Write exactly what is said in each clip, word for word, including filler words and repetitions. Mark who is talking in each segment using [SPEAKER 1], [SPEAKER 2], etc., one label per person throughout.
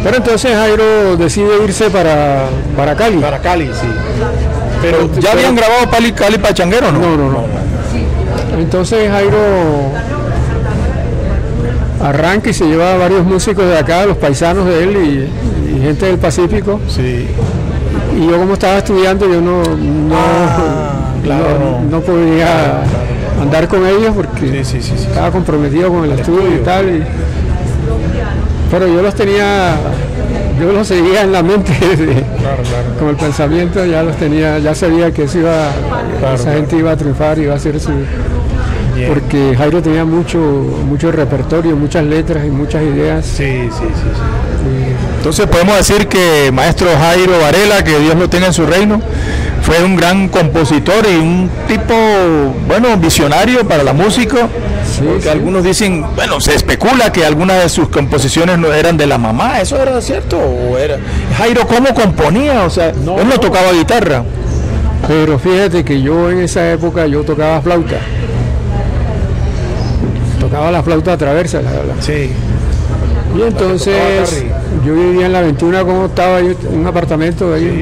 [SPEAKER 1] Pero entonces Jairo decide irse para, para Cali.
[SPEAKER 2] Para Cali, sí. Pero,
[SPEAKER 1] Pero-
[SPEAKER 2] ya habían grabado Cali, Cali Pachanguero, ¿no?
[SPEAKER 1] No, no, no. Entonces Jairo arranca y se lleva a varios músicos de acá, los paisanos de él y, y gente del Pacífico.
[SPEAKER 2] Sí.
[SPEAKER 1] Y yo como estaba estudiando, yo no, no,
[SPEAKER 2] Ah, claro,
[SPEAKER 1] no,
[SPEAKER 2] no.
[SPEAKER 1] no podía andar con ellos porque
[SPEAKER 2] Sí, sí, sí, sí.
[SPEAKER 1] estaba comprometido con el,
[SPEAKER 2] El
[SPEAKER 1] estudio,
[SPEAKER 2] estudio.
[SPEAKER 1] y tal. y- pero yo los tenía, yo los seguía en la mente, de-
[SPEAKER 2] Claro, claro.
[SPEAKER 1] con el pensamiento, ya los tenía, ya sabía que eso iba,
[SPEAKER 2] Claro,
[SPEAKER 1] esa
[SPEAKER 2] claro.
[SPEAKER 1] gente iba a triunfar, iba a hacer su...
[SPEAKER 2] Bien.
[SPEAKER 1] Porque Jairo tenía mucho, mucho repertorio, muchas letras y muchas ideas.
[SPEAKER 2] Sí, sí, sí, sí. Entonces podemos decir que maestro Jairo Varela, que Dios lo tenga en su reino, fue un gran compositor y un tipo, bueno, visionario para la música.
[SPEAKER 1] Sí,
[SPEAKER 2] Porque
[SPEAKER 1] sí.
[SPEAKER 2] algunos dicen, bueno, se especula que algunas de sus composiciones no eran de la mamá. ¿Eso era cierto? ¿O era? Jairo, ¿cómo componía? O sea,
[SPEAKER 1] No,
[SPEAKER 2] él no
[SPEAKER 1] no.
[SPEAKER 2] tocaba guitarra.
[SPEAKER 1] Pero fíjate que yo en esa época yo tocaba flauta. Tocaba la flauta traversa. La, la-
[SPEAKER 2] Sí.
[SPEAKER 1] Y entonces
[SPEAKER 2] tocaba
[SPEAKER 1] yo vivía en la veintiuna como estaba yo en un apartamento ahí.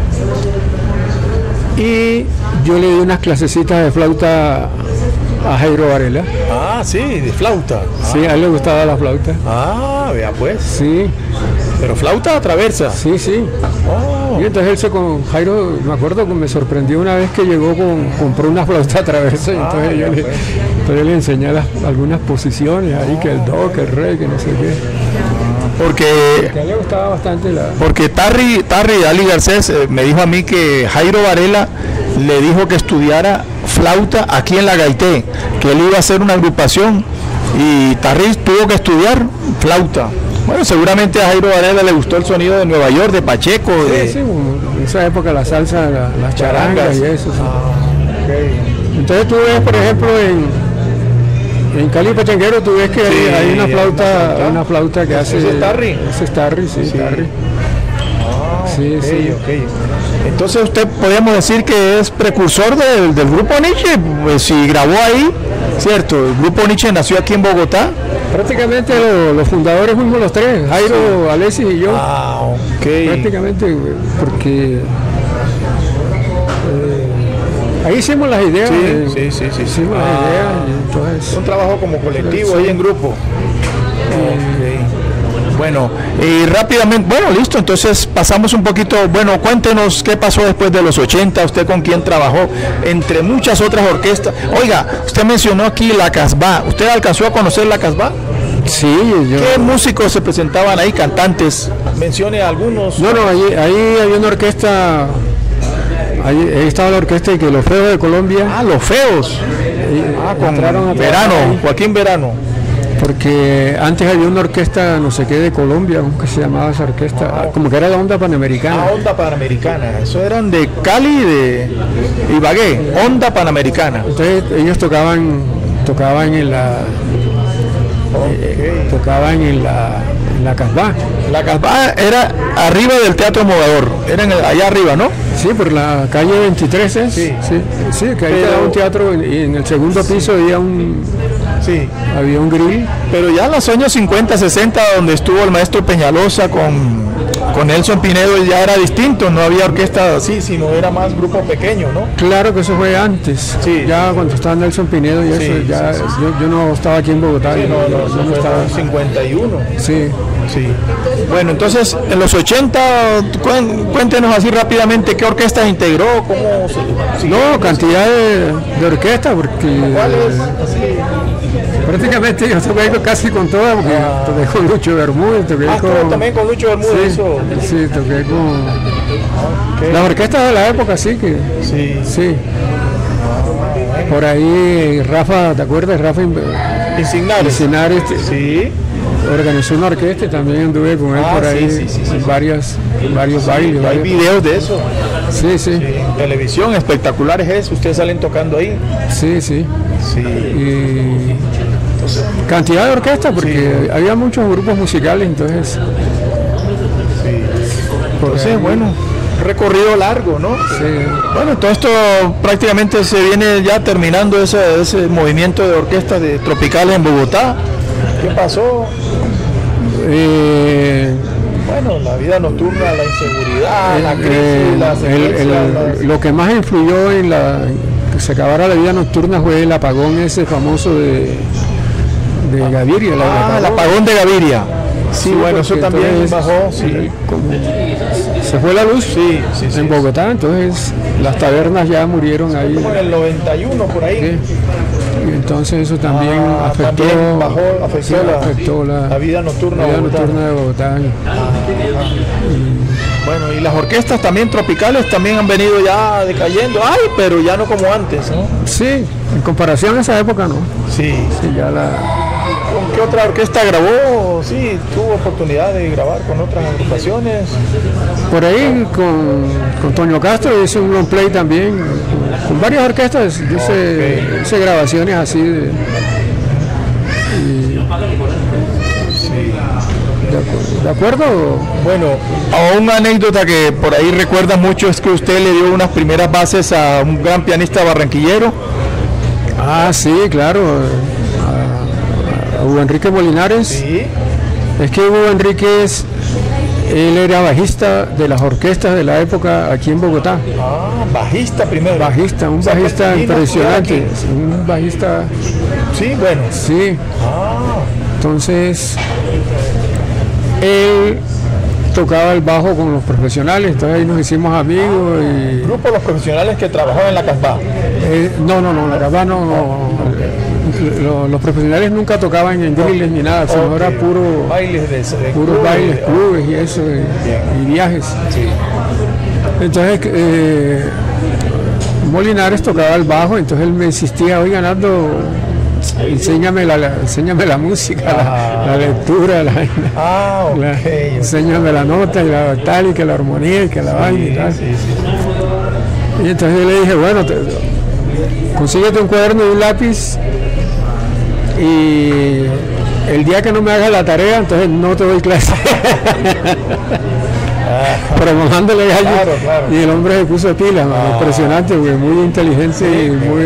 [SPEAKER 1] Y yo le di unas clasecitas de flauta a Jairo Varela.
[SPEAKER 2] Ah, sí, de flauta.
[SPEAKER 1] Sí, a él le gustaba la flauta.
[SPEAKER 2] Ah, vea pues.
[SPEAKER 1] Sí,
[SPEAKER 2] Pero flauta traversa.
[SPEAKER 1] sí, sí.
[SPEAKER 2] Oh.
[SPEAKER 1] Y entonces él se con Jairo, me acuerdo que me sorprendió una vez que llegó con, compró una flauta traversa y entonces,
[SPEAKER 2] Ah,
[SPEAKER 1] yo
[SPEAKER 2] ya
[SPEAKER 1] le,
[SPEAKER 2] pues.
[SPEAKER 1] entonces le enseñé las, algunas posiciones ahí, que el do, que el re, que no sé qué.
[SPEAKER 2] Porque
[SPEAKER 1] Que a él le gustaba bastante la...
[SPEAKER 2] Porque Tarry, Tarry Ali Garcés eh, me dijo a mí que Jairo Varela le dijo que estudiara flauta aquí en la Gaité, que él iba a hacer una agrupación y Tarry tuvo que estudiar flauta. Bueno, seguramente a Jairo Varela le gustó el sonido de Nueva York, de Pacheco, de...
[SPEAKER 1] Sí, sí, en esa época la salsa, la- las charangas y eso. sí. Entonces tú ves, por ejemplo, en, en Cali Pachanguero, tú ves que hay,
[SPEAKER 2] Sí,
[SPEAKER 1] hay una
[SPEAKER 2] hay
[SPEAKER 1] flauta,
[SPEAKER 2] una flauta.
[SPEAKER 1] una flauta que hace...
[SPEAKER 2] ¿Ese es Tarry?
[SPEAKER 1] Ese es Tarry, sí,
[SPEAKER 2] Sí.
[SPEAKER 1] Tarry. Sí,
[SPEAKER 2] Ok,
[SPEAKER 1] sí.
[SPEAKER 2] ok. Entonces usted podríamos decir que es precursor del, del grupo Nietzsche, pues si grabó ahí, cierto, el grupo Nietzsche nació aquí en Bogotá.
[SPEAKER 1] Prácticamente lo- los fundadores fuimos los tres, Jairo, Alexis y yo.
[SPEAKER 2] Ah, ok.
[SPEAKER 1] Prácticamente, güey, porque eh, ahí hicimos las ideas.
[SPEAKER 2] Sí,
[SPEAKER 1] eh,
[SPEAKER 2] sí, sí, sí.
[SPEAKER 1] Hicimos
[SPEAKER 2] Ah.
[SPEAKER 1] las ideas y entonces...
[SPEAKER 2] Un trabajo como colectivo
[SPEAKER 1] Sí.
[SPEAKER 2] ahí en grupo. Ok. Bueno, y rápidamente, bueno, listo, entonces pasamos un poquito, bueno, cuéntenos qué pasó después de los ochenta, usted con quién trabajó, entre muchas otras orquestas. Oiga, usted mencionó aquí la Casbah, ¿usted alcanzó a conocer la Casbah?
[SPEAKER 1] Sí, yo...
[SPEAKER 2] ¿Qué músicos se presentaban ahí, cantantes? Mencione algunos.
[SPEAKER 1] No, no, ahí, ahí había una orquesta, ahí, ahí estaba la orquesta de que los feos de Colombia,
[SPEAKER 2] Ah, Los Feos. Ah, con
[SPEAKER 1] entraron a trabajar
[SPEAKER 2] Verano,
[SPEAKER 1] ahí.
[SPEAKER 2] Joaquín Verano.
[SPEAKER 1] porque antes había una orquesta, no sé qué, de Colombia, ¿cómo que se llamaba esa orquesta?
[SPEAKER 2] Ah.
[SPEAKER 1] Como que era la onda panamericana.
[SPEAKER 2] Ah, Onda Panamericana. Eso eran de Cali y de Ibagué. Onda Panamericana.
[SPEAKER 1] Entonces ellos tocaban, tocaban en la,
[SPEAKER 2] Ok.
[SPEAKER 1] tocaban en la, en la Casbah.
[SPEAKER 2] La Casbah era arriba del Teatro Mogador. Era en el- allá arriba, ¿no?
[SPEAKER 1] Sí, por la calle veintitrés es.
[SPEAKER 2] Sí.
[SPEAKER 1] sí, sí, que ahí
[SPEAKER 2] Pero-
[SPEAKER 1] quedaba un teatro y en el segundo piso había un,
[SPEAKER 2] Sí.
[SPEAKER 1] había un grill.
[SPEAKER 2] Pero ya en los años cincuenta, sesenta, donde estuvo el maestro Peñalosa con, con Nelson Pinedo, ya era distinto. No había orquesta así, sino era más grupo pequeño, ¿no?
[SPEAKER 1] Claro que eso fue antes.
[SPEAKER 2] Sí.
[SPEAKER 1] Ya cuando estaba Nelson Pinedo y
[SPEAKER 2] Sí,
[SPEAKER 1] eso, ya
[SPEAKER 2] sí, sí,
[SPEAKER 1] Yo, yo no estaba aquí en Bogotá.
[SPEAKER 2] Sí,
[SPEAKER 1] yo
[SPEAKER 2] no, no,
[SPEAKER 1] yo
[SPEAKER 2] eso
[SPEAKER 1] no
[SPEAKER 2] fue
[SPEAKER 1] estaba.
[SPEAKER 2] en cincuenta y uno.
[SPEAKER 1] Sí.
[SPEAKER 2] Sí. Bueno, entonces en los ochenta, cuen- cuéntenos así rápidamente qué orquestas integró, cómo se- siguió.
[SPEAKER 1] No, cantidad de, de orquesta, porque
[SPEAKER 2] ¿Cuáles? Así.
[SPEAKER 1] prácticamente yo toqué con- casi con todas, porque toqué con Lucho Bermúdez, toqué
[SPEAKER 2] Ah,
[SPEAKER 1] con...
[SPEAKER 2] estuvo también con Lucho Bermúdez.
[SPEAKER 1] Sí,
[SPEAKER 2] Eso.
[SPEAKER 1] sí, toqué con...
[SPEAKER 2] Ok.
[SPEAKER 1] Las orquestas de la época, sí, que...
[SPEAKER 2] Sí.
[SPEAKER 1] Sí. Por ahí Rafa, ¿te acuerdas? Rafa
[SPEAKER 2] Insignares.
[SPEAKER 1] Encinares
[SPEAKER 2] Sí.
[SPEAKER 1] organizó una orquesta y también anduve con él
[SPEAKER 2] Ah,
[SPEAKER 1] por
[SPEAKER 2] sí,
[SPEAKER 1] ahí
[SPEAKER 2] sí, sí, sí.
[SPEAKER 1] en varias, en varios bailes.
[SPEAKER 2] Hay
[SPEAKER 1] varios-
[SPEAKER 2] videos de eso.
[SPEAKER 1] Sí, sí,
[SPEAKER 2] En televisión, espectaculares es. Ustedes salen tocando ahí.
[SPEAKER 1] sí, sí.
[SPEAKER 2] Sí.
[SPEAKER 1] Y cantidad de orquestas, porque había muchos grupos musicales, entonces... por
[SPEAKER 2] Entonces,
[SPEAKER 1] ahí-
[SPEAKER 2] bueno, recorrido largo, ¿no?
[SPEAKER 1] Sí.
[SPEAKER 2] Bueno, todo esto prácticamente se viene ya terminando ese, ese movimiento de orquestas de tropicales en Bogotá. ¿Qué pasó?
[SPEAKER 1] Eh,
[SPEAKER 2] Bueno, la vida nocturna, la inseguridad,
[SPEAKER 1] eh,
[SPEAKER 2] la crisis,
[SPEAKER 1] eh,
[SPEAKER 2] la
[SPEAKER 1] el, el,
[SPEAKER 2] las...
[SPEAKER 1] lo que más influyó en la que se acabara la vida nocturna fue el apagón ese famoso de, de Gaviria.
[SPEAKER 2] Ah, el apagón de Gaviria. Sí, sí, bueno, eso también entonces, bajó, sí.
[SPEAKER 1] Como se fue la luz
[SPEAKER 2] sí, sí, sí,
[SPEAKER 1] en Bogotá, sí. Entonces las tabernas ya murieron ahí.
[SPEAKER 2] Como en el noventa y uno por ahí.
[SPEAKER 1] Sí. Y entonces eso también
[SPEAKER 2] ah,
[SPEAKER 1] afectó,
[SPEAKER 2] también bajó, afectó,
[SPEAKER 1] sí,
[SPEAKER 2] la,
[SPEAKER 1] afectó la,
[SPEAKER 2] la vida nocturna,
[SPEAKER 1] la vida
[SPEAKER 2] Bogotá.
[SPEAKER 1] nocturna de Bogotá.
[SPEAKER 2] Ah, y, bueno, y las orquestas también tropicales también han venido ya decayendo, ay, pero ya no como antes, ¿no?
[SPEAKER 1] Sí, en comparación a esa época no.
[SPEAKER 2] Sí.
[SPEAKER 1] Sí, ya la...
[SPEAKER 2] ¿Con qué otra orquesta grabó? Sí, tuvo oportunidad de grabar con otras agrupaciones.
[SPEAKER 1] Por ahí con, con Toño Castro hice un long play también, con, con varias orquestas, hice, okay. hice grabaciones así de... Y,
[SPEAKER 2] sí.
[SPEAKER 1] de, ¿De acuerdo?
[SPEAKER 2] Bueno, a una anécdota que por ahí recuerda mucho es que usted le dio unas primeras bases a un gran pianista barranquillero.
[SPEAKER 1] Ah, sí, claro. Hugo Enrique Molinares.
[SPEAKER 2] Sí.
[SPEAKER 1] Es que Hugo Enríquez, él era bajista de las orquestas de la época aquí en Bogotá.
[SPEAKER 2] Ah, bajista primero.
[SPEAKER 1] Bajista, un
[SPEAKER 2] o sea,
[SPEAKER 1] bajista impresionante. Un bajista.
[SPEAKER 2] Sí, bueno.
[SPEAKER 1] Sí.
[SPEAKER 2] Ah.
[SPEAKER 1] Entonces, él tocaba el bajo con los profesionales, entonces ahí nos hicimos amigos. Y...
[SPEAKER 2] ¿Grupo Los Profesionales que trabajaban en la Casbah?
[SPEAKER 1] Eh, no, no, no, la Casbah no. no Los, los profesionales nunca tocaban en drills ni nada, sino okay. era puro
[SPEAKER 2] bailes de, de
[SPEAKER 1] puros
[SPEAKER 2] clubes,
[SPEAKER 1] bailes,
[SPEAKER 2] de,
[SPEAKER 1] clubes y eso, y, y viajes.
[SPEAKER 2] Sí.
[SPEAKER 1] Entonces eh, Molinares tocaba el bajo, entonces él me insistía, oiga Nando, enséñame la, la, enséñame la música, ah. la, la lectura, la,
[SPEAKER 2] ah, okay,
[SPEAKER 1] la,
[SPEAKER 2] okay.
[SPEAKER 1] enséñame la nota y la tal y que la armonía y que la sí, vaina y tal.
[SPEAKER 2] Sí, sí.
[SPEAKER 1] Y entonces yo le dije, bueno, te, consíguete un cuaderno y un lápiz. Y el día que no me hagas la tarea, entonces no te doy clase. Programándole gallo.
[SPEAKER 2] Claro, claro.
[SPEAKER 1] Y el hombre se puso de pila, ah. impresionante, güey, muy inteligente sí, y muy.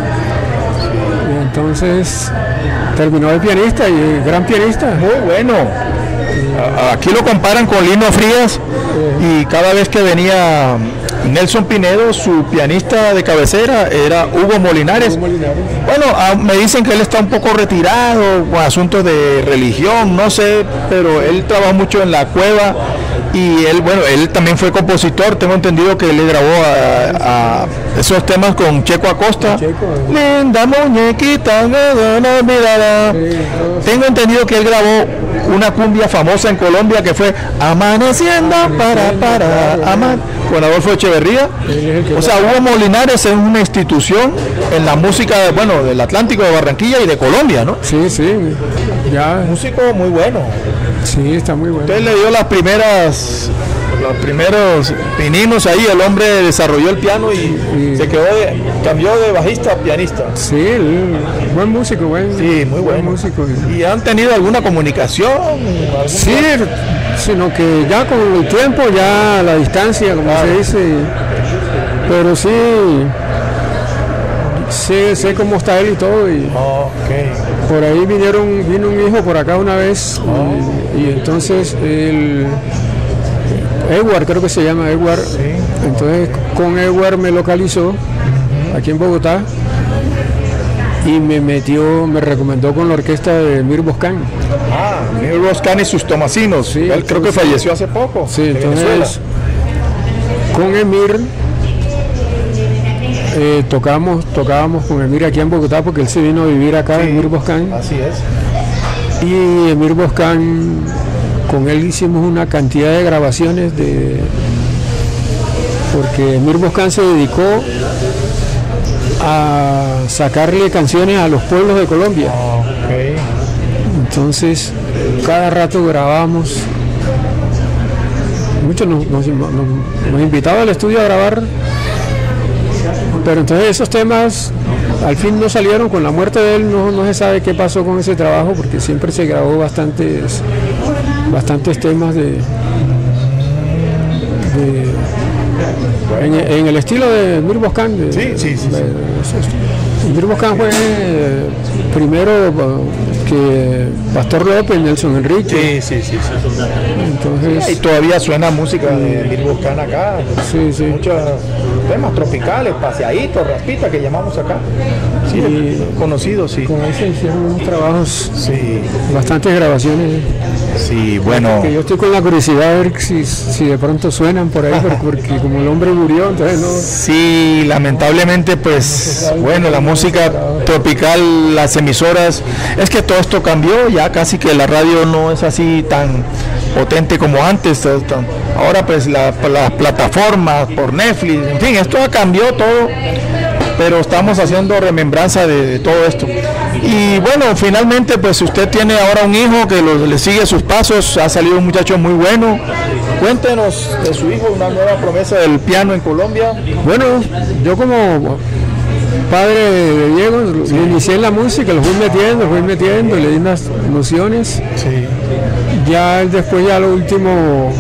[SPEAKER 1] Y entonces terminó de pianista y gran pianista.
[SPEAKER 2] Muy bueno. Sí. Aquí lo comparan con Lino Frías sí. Y cada vez que venía Nelson Pinedo, su pianista de cabecera era Hugo Molinares.
[SPEAKER 1] Hugo Molinares.
[SPEAKER 2] Bueno, a, me dicen que él está un poco retirado con asuntos de religión, no sé, pero él trabaja mucho en la cueva y él, bueno, él también fue compositor. Tengo entendido que él le grabó a, a esos temas con Checo Acosta.
[SPEAKER 1] Checo,
[SPEAKER 2] Linda muñequita, no, no, mírala. Sí, no, Tengo entendido que él grabó una cumbia famosa en Colombia que fue Amaneciendo para para amar con Adolfo Echeverría. O sea, Hugo Molinares es una institución en la música, bueno, del Atlántico de Barranquilla y de Colombia, ¿no?
[SPEAKER 1] Sí, sí, ya.
[SPEAKER 2] Músico muy bueno.
[SPEAKER 1] Sí, está muy bueno.
[SPEAKER 2] Usted le dio las primeras, los primeros pininos ahí, el hombre desarrolló el piano y, y se quedó de, cambió de bajista a pianista.
[SPEAKER 1] Sí, el, buen músico, buen,
[SPEAKER 2] sí, muy buen bueno.
[SPEAKER 1] músico.
[SPEAKER 2] ¿Y han tenido alguna comunicación?
[SPEAKER 1] Sí, sino que ya con el tiempo, ya a la distancia, como claro. se dice, pero sí, sé, sé cómo está él y todo. Y
[SPEAKER 2] oh, okay.
[SPEAKER 1] Por ahí vinieron, vino un hijo por acá una vez
[SPEAKER 2] oh.
[SPEAKER 1] y, y entonces el Edward, creo que se llama Edward,
[SPEAKER 2] sí.
[SPEAKER 1] Entonces con Edward me localizó uh-huh. aquí en Bogotá y me metió, me recomendó con la orquesta de Mir Boscán.
[SPEAKER 2] Ah, Mir Boscán y sus tomasinos. Sí, él entonces, creo que falleció hace poco.
[SPEAKER 1] Sí, entonces Venezuela. Con Emir eh, tocamos, tocábamos con Emir aquí en Bogotá porque él se vino a vivir acá, sí, Emir Boscán.
[SPEAKER 2] Así es.
[SPEAKER 1] Y Emir Boscán, con él hicimos una cantidad de grabaciones de porque Emir Boscán se dedicó a sacarle canciones a los pueblos de Colombia.
[SPEAKER 2] Okay.
[SPEAKER 1] Entonces cada rato grabábamos, muchos nos, nos, nos, nos invitaban al estudio a grabar, pero entonces esos temas al fin no salieron. Con la muerte de él no, no se sabe qué pasó con ese trabajo, porque siempre se grabó bastantes bastantes temas de, de en, en el estilo de Mir Boscán.
[SPEAKER 2] Sí, sí, sí, sí.
[SPEAKER 1] Birboscan fue eh, primero que Pastor López, Nelson Enrique.
[SPEAKER 2] Sí, sí, sí. sí.
[SPEAKER 1] Entonces,
[SPEAKER 2] y todavía suena música de Birboscan acá.
[SPEAKER 1] Sí, sí.
[SPEAKER 2] Muchos temas tropicales, paseaditos, raspita que llamamos acá. Sí,
[SPEAKER 1] y
[SPEAKER 2] conocidos, sí.
[SPEAKER 1] Con eso hicieron unos trabajos,
[SPEAKER 2] sí.
[SPEAKER 1] bastantes grabaciones.
[SPEAKER 2] Sí, bueno.
[SPEAKER 1] Que yo estoy con la curiosidad de ver si, si de pronto suenan por ahí, porque como el hombre murió, entonces no.
[SPEAKER 2] Sí, lamentablemente, pues, bueno, la música tropical, las emisoras, es que todo esto cambió, ya casi que la radio no es así tan potente como antes. Ahora, pues, las la plataformas por Netflix, en fin, esto cambió todo, pero estamos haciendo remembranza de, de todo esto. Y bueno, finalmente, pues usted tiene ahora un hijo que lo, le sigue sus pasos, ha salido un muchacho muy bueno. Cuéntenos de su hijo, una nueva promesa del piano en Colombia.
[SPEAKER 1] Bueno, yo como padre de Diego, sí. le inicié en la música, lo fui metiendo, lo fui metiendo, le di unas nociones.
[SPEAKER 2] Sí.
[SPEAKER 1] Ya después, ya lo último,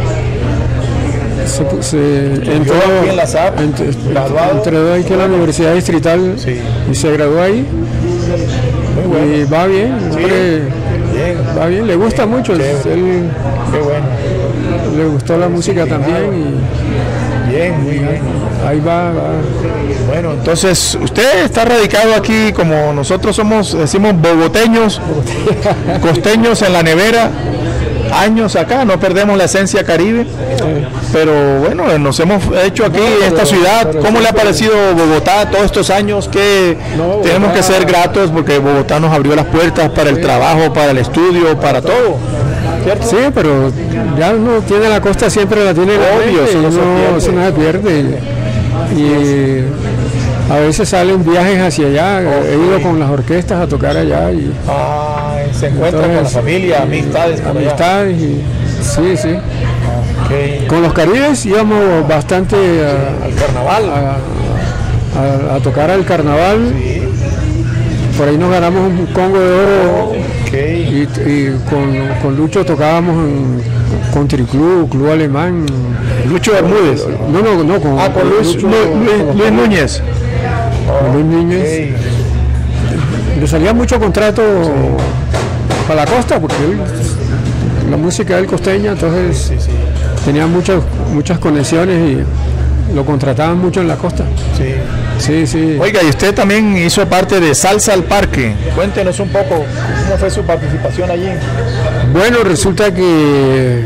[SPEAKER 1] se, se entró,
[SPEAKER 2] en la S A P,
[SPEAKER 1] entró, entró aquí en la Universidad Distrital, sí. y se graduó ahí. Muy bueno. Y va bien, sí. hombre, bien. va bien, le gusta mucho. Él,
[SPEAKER 2] Qué bueno.
[SPEAKER 1] Le gustó la música también. Y,
[SPEAKER 2] bien, muy bien.
[SPEAKER 1] Ahí va, va.
[SPEAKER 2] Bueno, entonces usted está radicado aquí, como nosotros somos, decimos bogoteños, costeños en la nevera, años acá, no perdemos la esencia caribe, pero bueno, nos hemos hecho aquí en esta ciudad. ¿Cómo le ha parecido Bogotá todos estos años? Que no, tenemos que ser gratos porque Bogotá nos abrió las puertas para el trabajo, para el estudio, para todo.
[SPEAKER 1] ¿Cierto? Sí, pero ya uno tiene la costa, siempre la tiene obvio, eso no, no se pierde. pierde. Y, y a veces salen viajes hacia allá, okay. he ido con las orquestas a tocar allá. Y,
[SPEAKER 2] ah, se encuentra con la familia, amistades.
[SPEAKER 1] Amistades, y, sí, sí. Okay. Con los caribes íbamos bastante a,
[SPEAKER 2] al carnaval.
[SPEAKER 1] A, a, a tocar al carnaval. Sí. Por ahí nos ganamos un Congo de oro. Okay. Y, y con, con Lucho tocábamos en Country Club, Club Alemán.
[SPEAKER 2] Lucho Bermúdez.
[SPEAKER 1] No, no, no, con,
[SPEAKER 2] ah, con Luis, Lucho, Luis, Luis Núñez.
[SPEAKER 1] Con Luis Núñez. Okay. Le salía mucho contrato sí. para la costa, porque él, la música del costeña, entonces sí, sí. tenía muchas, muchas conexiones y lo contrataban mucho en la costa.
[SPEAKER 2] Sí.
[SPEAKER 1] Sí, sí.
[SPEAKER 2] Oiga, y usted también hizo parte de Salsa al Parque. Cuéntenos un poco cómo fue su participación allí.
[SPEAKER 1] Bueno, resulta que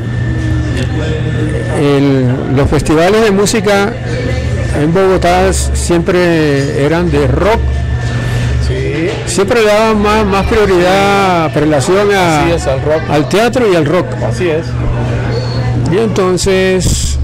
[SPEAKER 1] el, los festivales de música en Bogotá siempre eran de rock.
[SPEAKER 2] Sí.
[SPEAKER 1] Siempre le daban más, más prioridad, relación a,
[SPEAKER 2] Así es, al, rock.
[SPEAKER 1] al teatro y al rock.
[SPEAKER 2] Así es.
[SPEAKER 1] Y entonces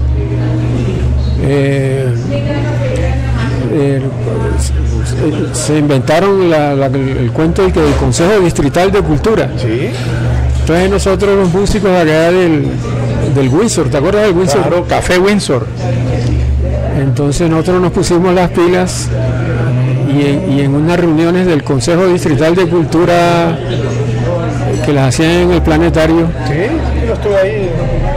[SPEAKER 1] eh, eh, se inventaron la, la, el cuento del, del Consejo Distrital de Cultura.
[SPEAKER 2] Sí.
[SPEAKER 1] Entonces nosotros los músicos allá del, del Windsor, ¿te acuerdas del Windsor?
[SPEAKER 2] Claro, Café Windsor.
[SPEAKER 1] Entonces nosotros nos pusimos las pilas y en, y en unas reuniones del Consejo Distrital de Cultura que las hacían en el planetario.
[SPEAKER 2] Sí, yo estuve ahí.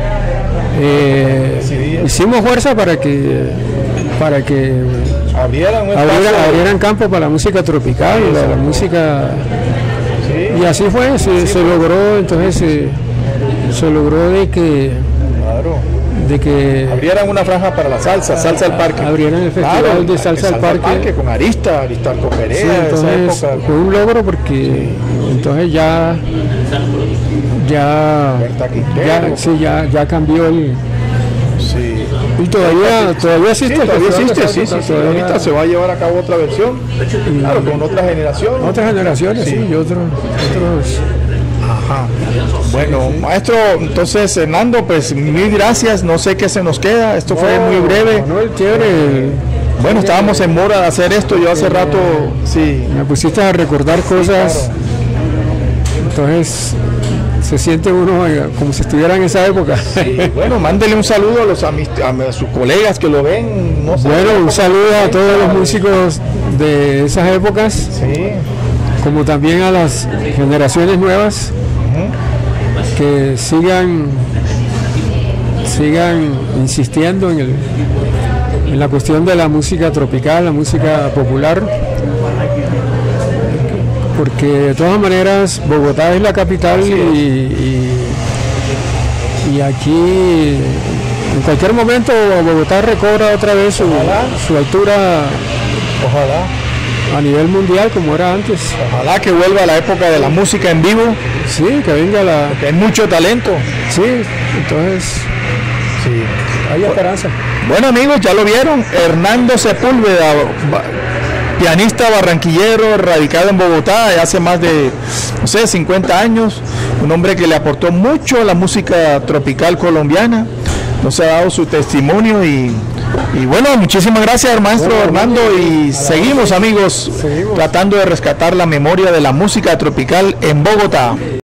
[SPEAKER 1] Eh, hicimos fuerza para que para que
[SPEAKER 2] abrieran, un
[SPEAKER 1] abrieran, abrieran campo para la música tropical, sí, la, la música sí. Y así fue, se, sí, se logró, entonces se, se logró de que
[SPEAKER 2] claro.
[SPEAKER 1] de que
[SPEAKER 2] abrieran una franja para la salsa, salsa al parque.
[SPEAKER 1] Abrieran el festival claro, de salsa, salsa al parque.
[SPEAKER 2] parque con Arista, Aristarco Perea,
[SPEAKER 1] sí, entonces esa época. Fue un logro porque sí. entonces ya ya ya, sí, ya ya cambió el
[SPEAKER 2] sí.
[SPEAKER 1] Y todavía todavía existe,
[SPEAKER 2] sí, todavía existe, sí, sí, sí, ahorita se va a llevar a cabo otra versión,
[SPEAKER 1] y,
[SPEAKER 2] claro, con otra generación.
[SPEAKER 1] Otras generaciones, sí, sí y otros otros.
[SPEAKER 2] Ajá. Bueno, maestro, entonces Hernando, pues mil gracias, no sé qué se nos queda, esto no, fue muy breve.
[SPEAKER 1] Manuel, chévere.
[SPEAKER 2] Bueno, estábamos en mora de hacer esto, yo hace rato, sí.
[SPEAKER 1] Me pusiste a recordar cosas, sí, claro. Entonces se siente uno como si estuviera en esa época.
[SPEAKER 2] Sí, bueno, mándele un saludo a, los, a, mis, a sus colegas que lo ven. No sé,
[SPEAKER 1] bueno, un saludo a todos los músicos de esas épocas,
[SPEAKER 2] sí.
[SPEAKER 1] como también a las generaciones nuevas, uh-huh. que sigan sigan insistiendo en, el, en la cuestión de la música tropical, la música popular, porque de todas maneras Bogotá es la capital y, y, y aquí en cualquier momento Bogotá recobra otra vez su, su altura.
[SPEAKER 2] Ojalá.
[SPEAKER 1] A nivel mundial como era antes.
[SPEAKER 2] Ojalá que vuelva a la época de la música en vivo.
[SPEAKER 1] Sí, que venga la...
[SPEAKER 2] Porque hay mucho talento.
[SPEAKER 1] Sí, entonces
[SPEAKER 2] sí.
[SPEAKER 1] Hay esperanza.
[SPEAKER 2] Bueno amigos, ya lo vieron, Hernando Sepúlveda, pianista barranquillero, radicado en Bogotá hace más de, no sé, cincuenta años, un hombre que le aportó mucho a la música tropical colombiana, nos ha dado su testimonio y... Y bueno, muchísimas gracias maestro bueno, Hernando y seguimos amigos seguimos. tratando de rescatar la memoria de la música tropical en Bogotá.